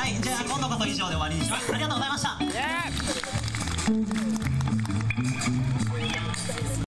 、じゃあ今度こそ以上で終わりにします。ありがとうございました。